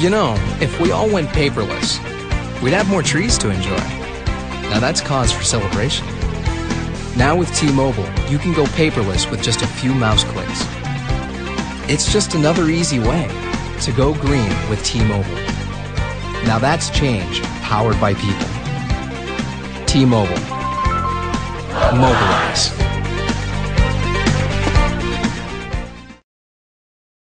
You know, if we all went paperless, we'd have more trees to enjoy. Now that's cause for celebration. Now with T-Mobile, you can go paperless with just a few mouse clicks. It's just another easy way to go green with T-Mobile. Now that's change powered by people. T-Mobile. Mobilize.